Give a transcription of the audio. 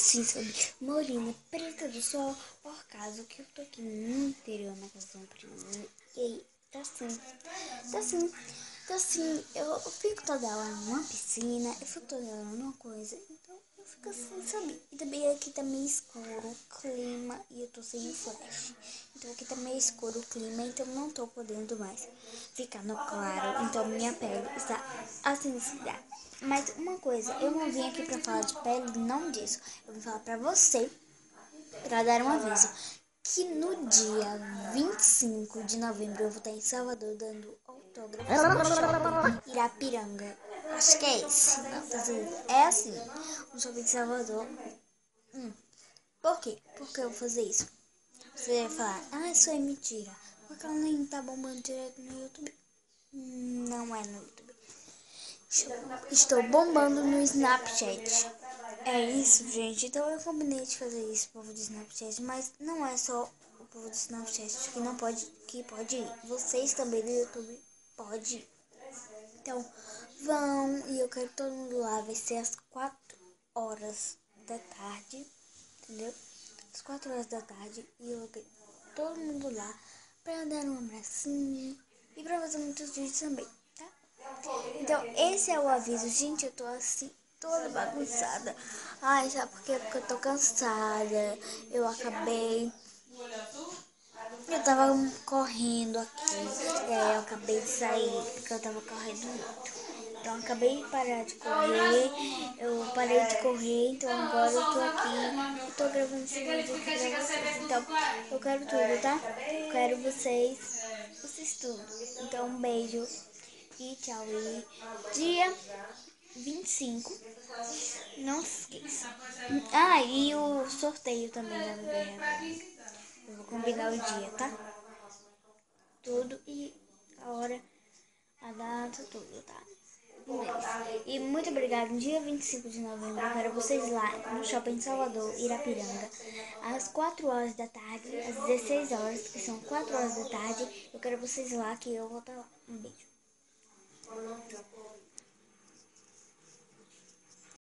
assim, sabe? Morena, preta do sol, por causa que eu tô aqui no interior, na casa de uma prima. E aí, tá assim, eu fico toda hora numa piscina, eu fico toda hora numa coisa, então eu fico assim, sabe? E também aqui tá meio escuro o clima e eu tô sem o flash. Então aqui tá meio escuro o clima, então não tô podendo mais ficar no claro, então minha pele está assim, mas uma coisa, eu não vim aqui pra falar de pele, não disso. Eu vim falar pra você, pra dar um aviso, que no dia 25 de novembro eu vou estar em Salvador dando autógrafos no shopping Irapiranga. Acho que é esse. Não, tá tudo. É assim, no shopping de Salvador. Por quê? Por que eu vou fazer isso? Você vai falar, isso é mentira. Porque ela nem tá bombando direto no YouTube. Não é no YouTube. Estou bombando no Snapchat. É isso, gente. Então eu combinei de fazer isso, povo do Snapchat, mas não é só o povo do Snapchat que não pode, que pode ir. Vocês também do YouTube pode ir. Então vão e eu quero todo mundo lá. Vai ser às 4 horas da tarde, entendeu? Às 4 horas da tarde e eu quero todo mundo lá pra dar um abracinho e pra fazer muitos vídeos também, tá? Então, esse é o aviso. Gente, eu tô assim, toda bagunçada. Sabe por quê? Porque eu tô cansada. Eu acabei... Eu tava correndo aqui. E aí eu acabei de sair, porque eu tava correndo muito. Então, eu acabei de parar de correr. Eu parei de correr, então agora eu tô aqui. Eu tô gravando esse vídeo aqui pra vocês. Então, eu quero tudo, tá? Eu quero vocês tudo. Então, um beijo. E tchau. E dia 25, não se esqueça. E o sorteio também da BR. Eu vou combinar o dia, tá? Tudo e a hora, a data, tudo, tá? Um beijo. E muito obrigada. No dia 25 de novembro, eu quero vocês lá no Shopping Salvador, Irapiranga, às 4 horas da tarde, às 16 horas, que são 4 horas da tarde. Eu quero vocês lá, que eu vou estar lá. Um beijo.